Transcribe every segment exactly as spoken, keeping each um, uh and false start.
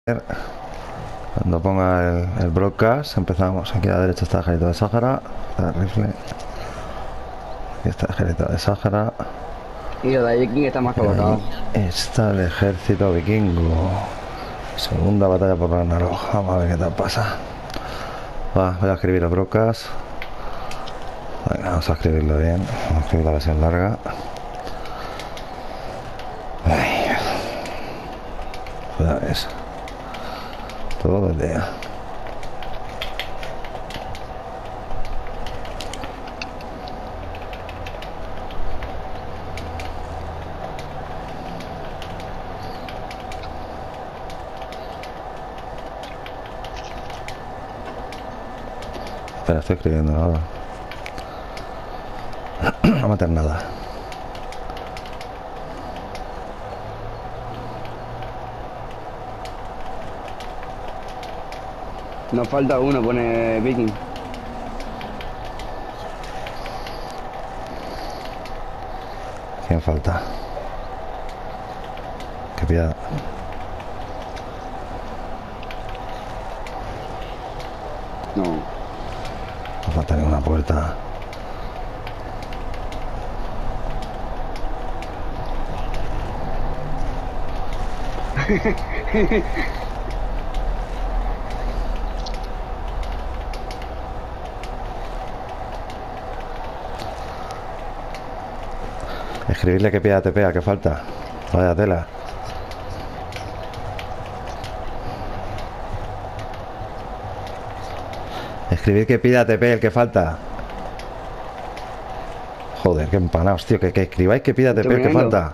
Cuando ponga el, el broadcast, empezamos. Aquí a la derecha está el ejército de Sáhara. Está el rifle. Aquí está el ejército de Sáhara. Y lo de Viking está más Y ahí colocado. está el ejército vikingo. Segunda batalla por Ragnarok. Vamos a ver qué tal pasa. Va, voy a escribir el broadcast. Venga, vamos a escribirlo bien. Vamos a escribir la versión larga. Ay. Joder, es todo el día. Espera, estoy escribiendo ahora. No meter nada. Nos falta uno, pone Viking. ¿Quién falta? Que pida. No. No falta ninguna puerta. Escribirle que pida T P, ¿a qué falta? Vaya tela. Escribir que pida T P, el que falta. Joder, qué empanados, tío. Que, que escribáis que pida T P, el que Terminando. falta.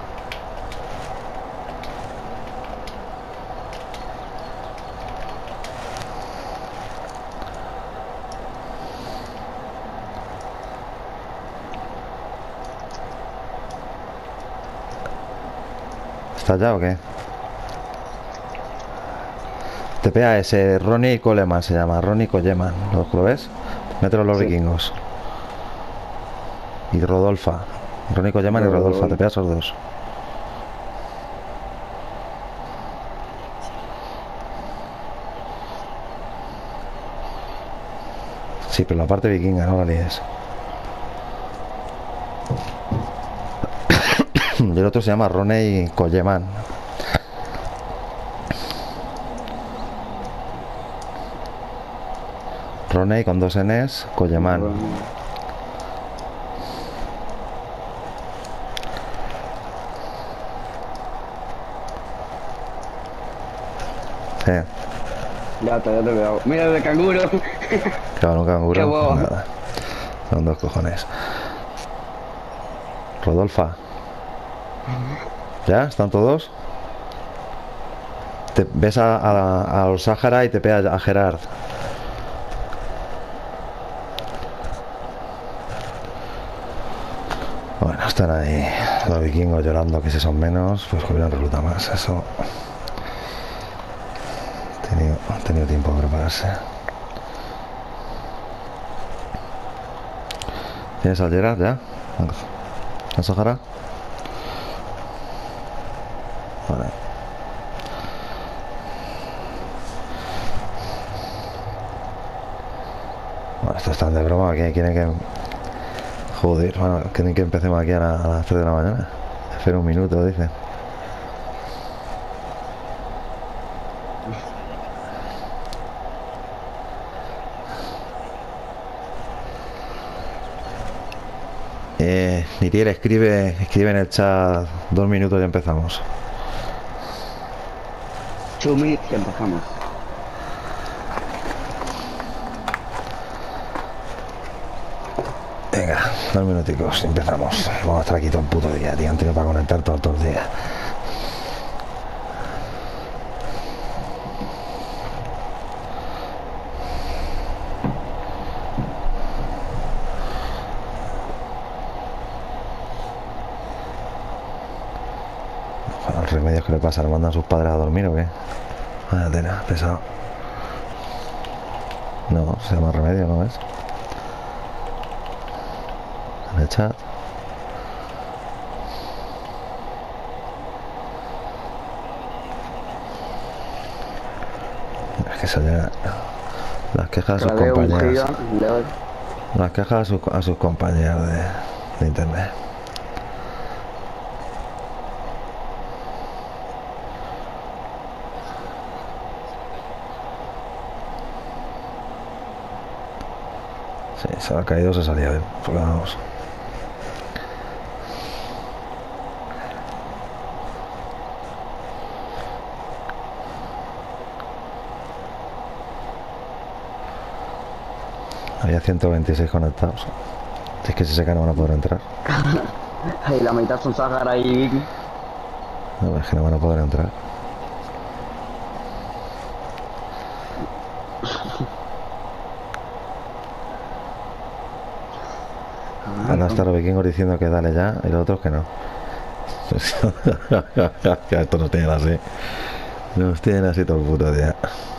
¿Estás ya o qué? T P A S, Ronnie Coleman se llama. Ronnie Coleman. ¿Lo ves? Mételo los Sí. vikingos. Y Rodolfa. Ronnie Coleman y Rodolfa. T P A esos dos. Sí, pero la parte vikinga, no la líes. Y el otro se llama Ronnie Coleman. Ronnie con dos Ns, Coleman. Sí. Ya está, ya te veo. Mira el canguro. Claro, un canguro. Qué bobo. Nada. Son dos cojones. Rodolfa. ¿Ya? ¿Están todos? Te ves a, a, a los Sáhara y te pegas a Gerard. Bueno, están ahí los vikingos llorando que si son menos, pues que hubieran recluta más. Eso. Han tenido, han tenido tiempo de prepararse. ¿Tienes al Gerard ya? ¿A Sáhara? Vale. Bueno, estos están de broma. ¿Quién quieren que...? Joder, bueno, quieren que empecemos aquí a, la, a las tres de la mañana. Espera un minuto, dicen. Eh, Nitier, escribe, escribe en el chat dos minutos y empezamos. Two minutes que empezamos. Venga, dos minuticos y empezamos. Vamos a estar aquí todo el puto día, tío. Han tenido para conectar todos todo los días. Los remedios que le pasa, ¿le mandan sus padres a dormir o qué? Vaya tela, pesado. No, se llama remedio, ¿no ves? En el chat. Es que eso ya... Las quejas a sus Cada vez un compañeros. giga, le doy. Las quejas a sus, a sus compañeros de, de internet. Sí, se ha caído, se salía bien. Porque vamos. Había ciento veintiséis conectados. Si es que si se cae no van a poder entrar. Y la mitad son Sahara y Vicky. No, es que no van a poder entrar. Van a estar los vikingos diciendo que dale ya y los otros que no. Estos nos tienen así. Nos tienen así todo el puto día.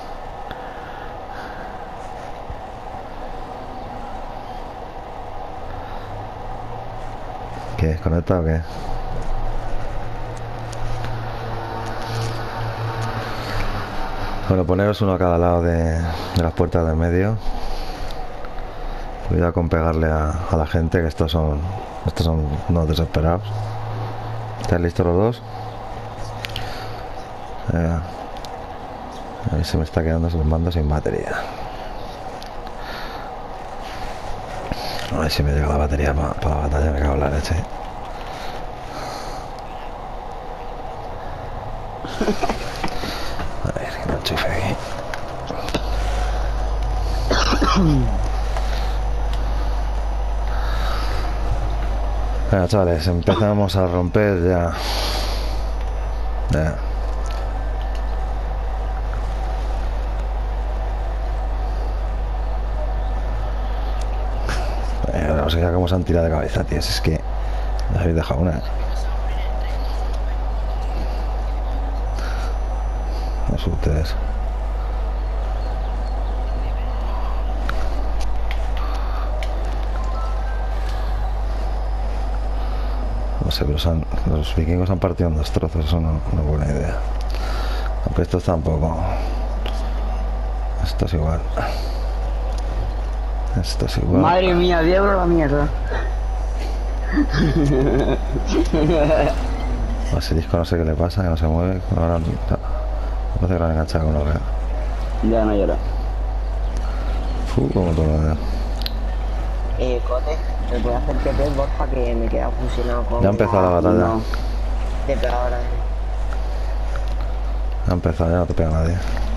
¿Qué? ¿Desconectado o qué? Bueno, poneros uno a cada lado de, de las puertas del medio. Cuidado con pegarle a, a la gente, que estos son estos son unos desesperados. ¿Estáis listos los dos? Venga. A mí se me está quedando el mando sin batería. A ver si me llega la batería para pa la batalla, me cago en la leche. A ver, que no enchufe aquí. Venga, chavales, empezamos a romper ya. Ya. Venga, no sé cómo se han tirado de cabeza, tío. Si es que me habéis dejado una. No sé ustedes. No sé, pero son, los vikingos han partido en dos trozos, eso no, no es buena idea. Aunque estos tampoco. Esto es igual. Esto es igual. Madre mía, Diablo la mierda. Basilisco no sé qué le pasa, que no se mueve. Ahora no, no parece que lo han enganchado con lo real. Ya no llora. Fu, como todo lo veo. Eh, Cote, ¿me puede hacer que te porfa que me queda fusionado con... Ya ha empezado la batalla. No. De peor ahora. Ha empezado, ya no te pega nadie.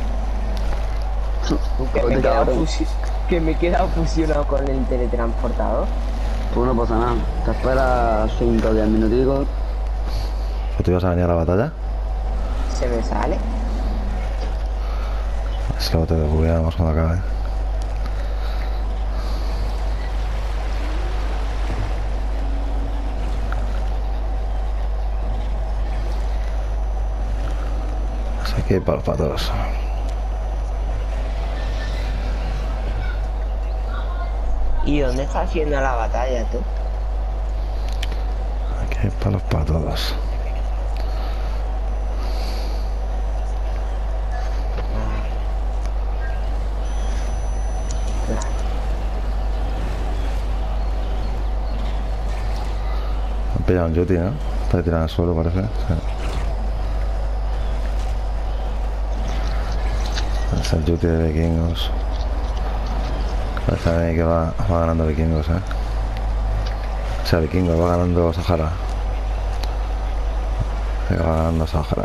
Que me, he Oye, quedado cabrón. fusi- que me he quedado fusionado con el teletransportador. Tú no pasa nada. Te esperas cinco o diez minuticos. ¿O te ibas a venir a la batalla? Se me sale. Es que luego te desbugueamos cuando acabe. Así que para los patos. ¿Y dónde está haciendo la batalla tú? Aquí hay palos para todos. Han pillado un Yuti, ¿no? Está tirado al suelo, parece. Sí. Es el Yuti de vikingos. Parece a mí que va, va ganando vikingos, ¿eh? O sea, vikingos, va ganando Sahara. Que va ganando Sahara.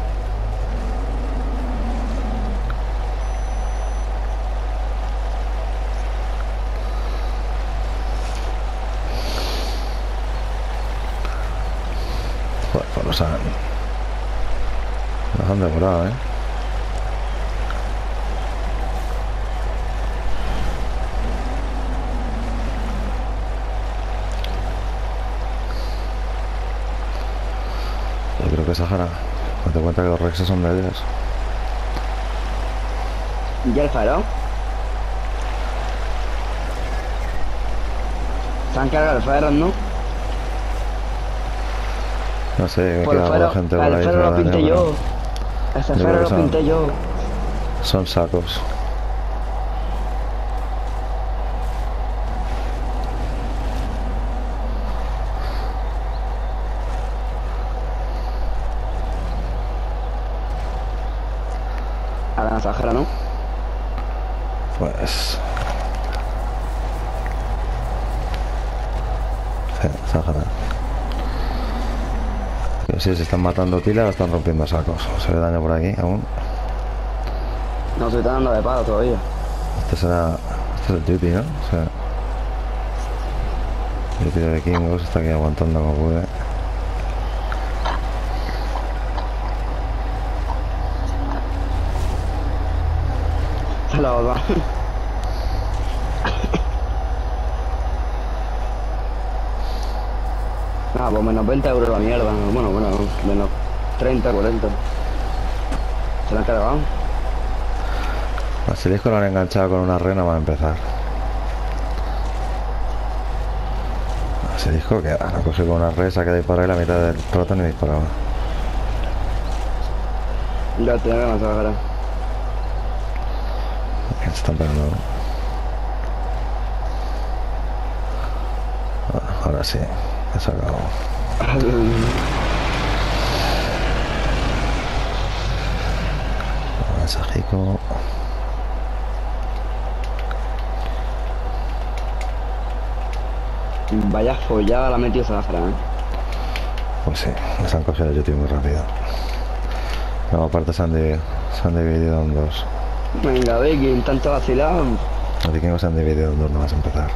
Joder, pues los han... Los han devorado, ¿eh? Yo creo que Sahara. Date cuenta que los Rexes son de ellos. ¿Ya el faro? Se han cargado el faro, ¿no? No sé, me Por el queda faro, la gente por el ahí. faro se va lo a dañar, pinté pero- yo. Ese Yo creo faro que lo son- pinté yo. Son sacos. A la mensajera, ¿no? Pues... Sí, Sáhara. No sé si se están matando tilas o están rompiendo sacos. Se ve daño por aquí aún. No estoy dando de palo todavía. Este será... Este es el duty, ¿no? O sea... El duty de vikingos está aquí aguantando como puede. La verdad. Nada, pues menos veinte euros la mierda. Bueno, bueno, menos treinta, cuarenta. ¿Se la han cargado? Así disco lo han enganchado con una rena. Va a empezar. Así disco que han cogido con una red, se ha quedado disparado y la mitad del rato ni disparaba. Ya tenía que lanzar cara. Se están pegando. Ah, ahora sí, he sacado. Mensajico. Vaya follada la ha metido Zafra, ¿eh? Pues sí, les han cogido el YouTube muy rápido. No, aparte se han, dividido, se han dividido en dos. Venga, Viking, tanto vacilado. Los vikingos se han dividido en dos, no vas a empezar.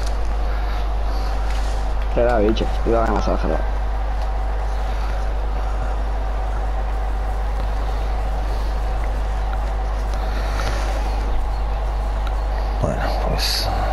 Espera, bicho, iba a ganar Zafra. Bueno, pues